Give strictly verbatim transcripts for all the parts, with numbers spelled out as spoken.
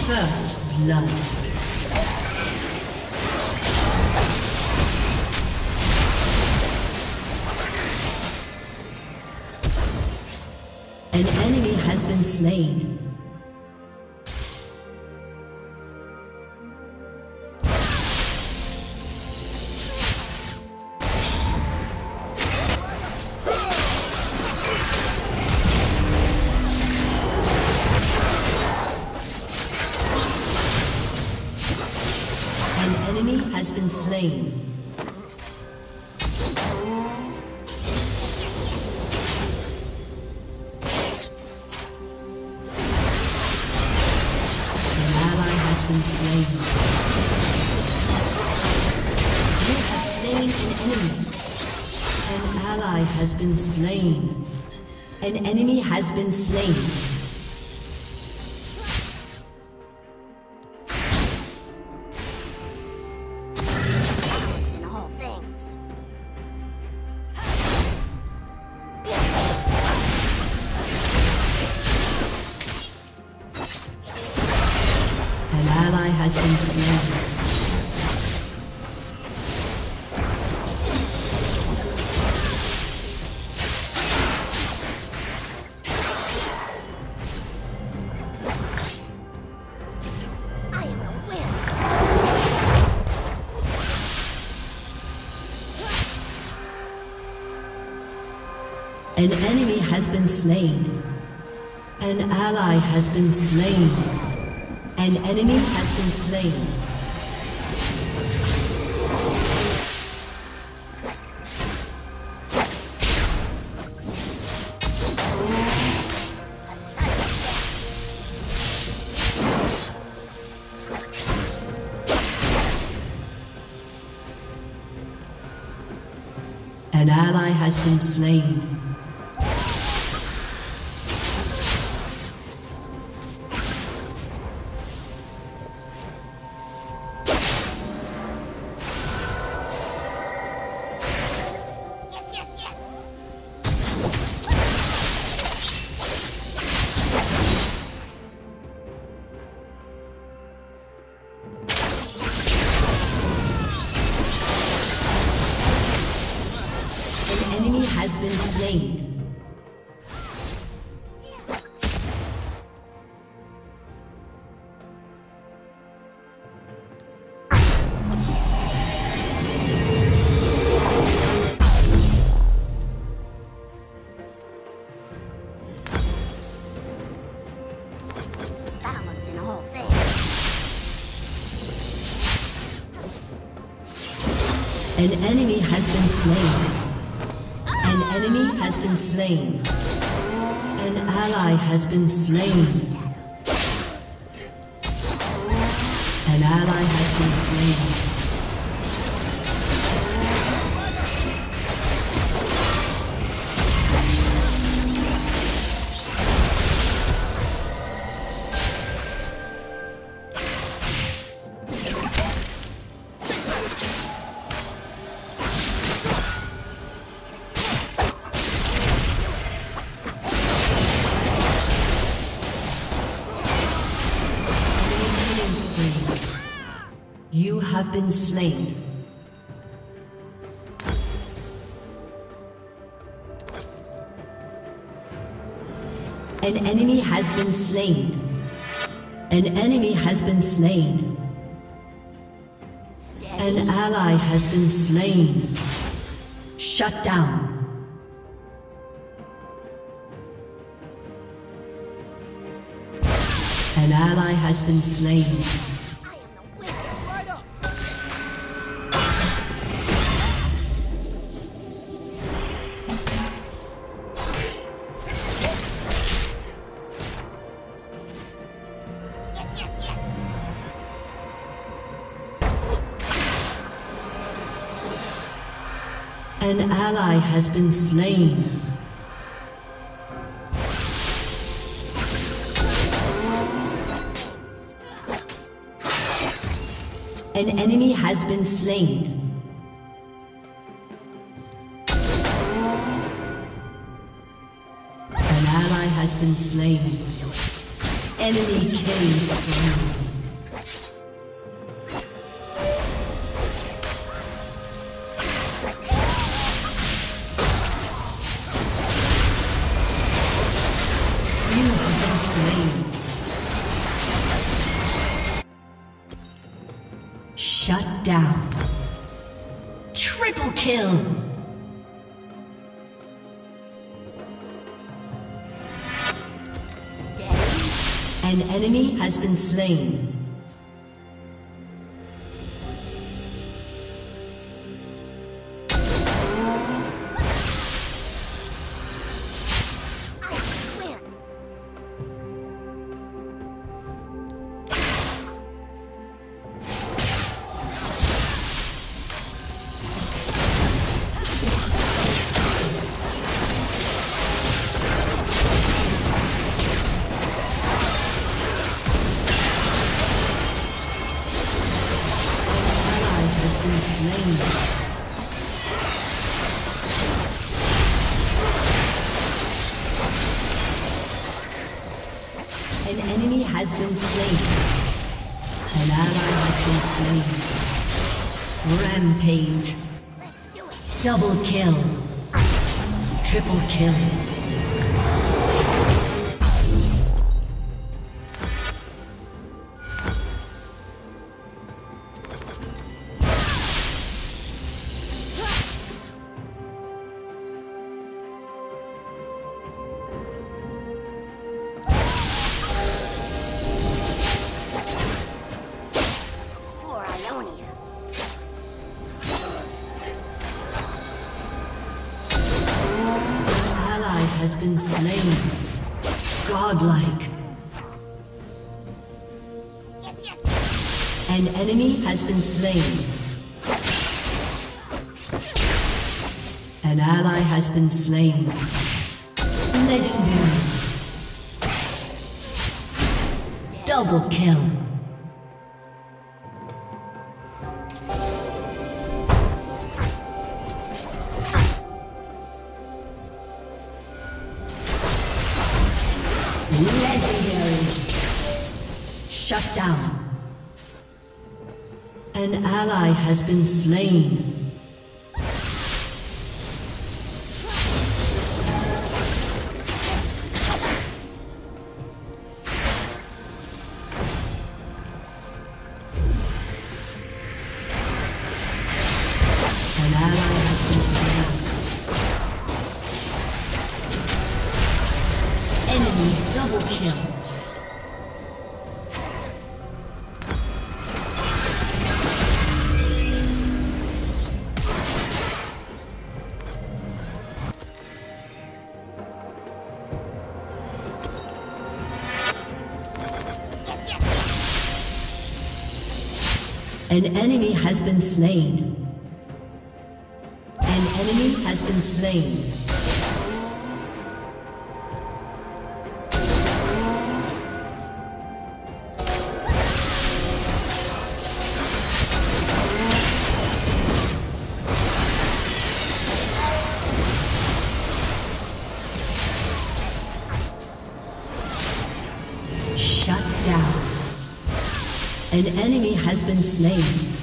First blood. An enemy has been slain. An enemy has been slain. Been slain. You have slain an enemy. An ally has been slain. An enemy has been slain. In all things. An ally has been slain. I am the wind. An enemy has been slain. An ally has been slain. An enemy has been slain. An ally has been slain. Has been slain. Balance in all things. An enemy has been slain. An enemy has been slain. An ally has been slain. An ally has been slain. You have been slain. An enemy has been slain. An enemy has been slain. An ally has been slain. Shut down. An ally has been slain. An ally has been slain. An enemy has been slain. An ally has been slain. Enemy killing spree. Shut down. Triple kill. Steady. An enemy has been slain. An enemy has been slain. An ally has been slain. Rampage. Double kill. Triple kill. Has been slain. Godlike. Yes, yes. An enemy has been slain. An ally has been slain. Legendary. Double kill. Legendary. Shut down. An ally has been slain. An ally has been slain. Enemy double kill. An enemy has been slain. An enemy has been slain. Shut down. An enemy has been slain.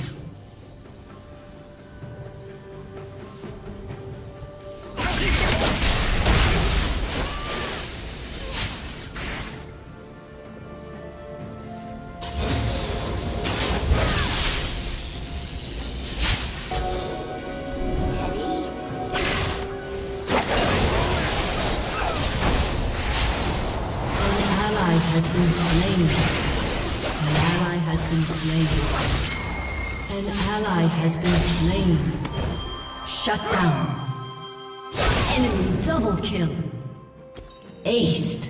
Has been slain. An ally has been slain. An ally has been slain. Shut down. Enemy double kill. Aced.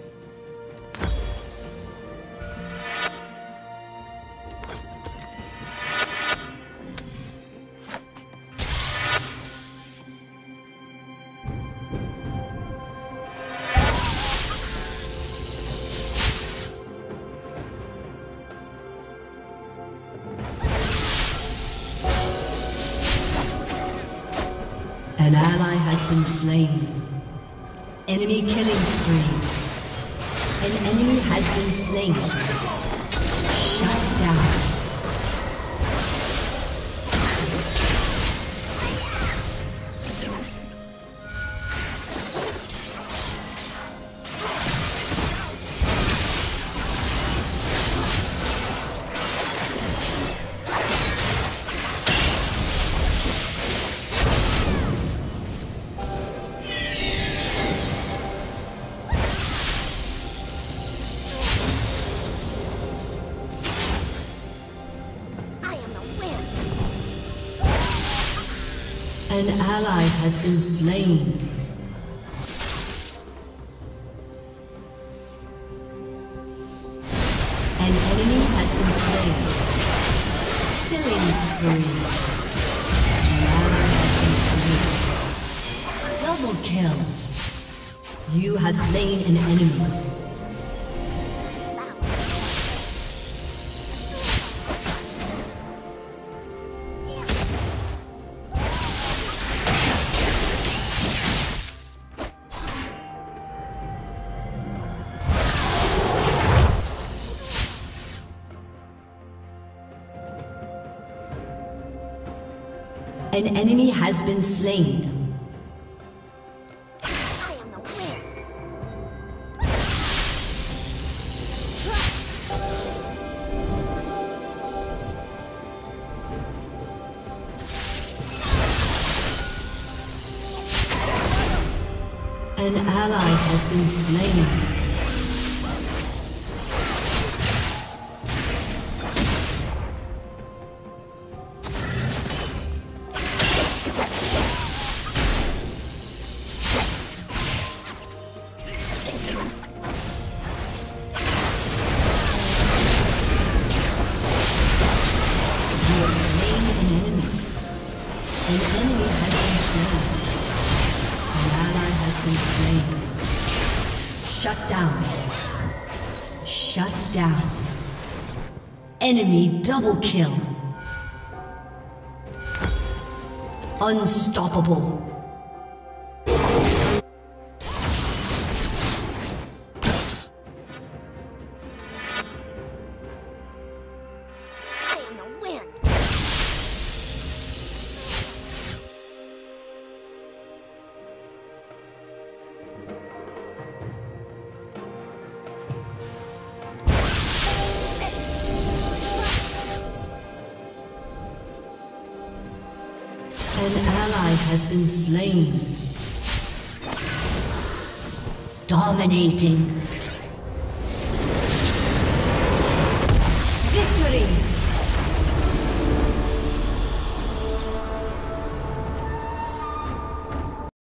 An ally has been slain. Enemy killing spree. An enemy has been slain. Shut down. An ally has been slain. An enemy has been slain. Killing spree. An ally has been slain. Double kill. You have slain an enemy. An enemy has been slain. I am the wind. An ally has been slain. Shut down. Shut down. Enemy double kill. Unstoppable. I am the wind. An ally has been slain. Dominating. Victory!